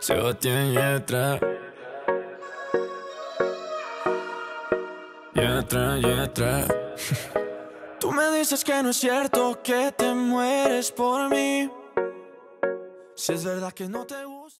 Sebastián Yatra. Yatra. Tú me dices que no es cierto que te mueres por mí. Si es verdad que no te gusta.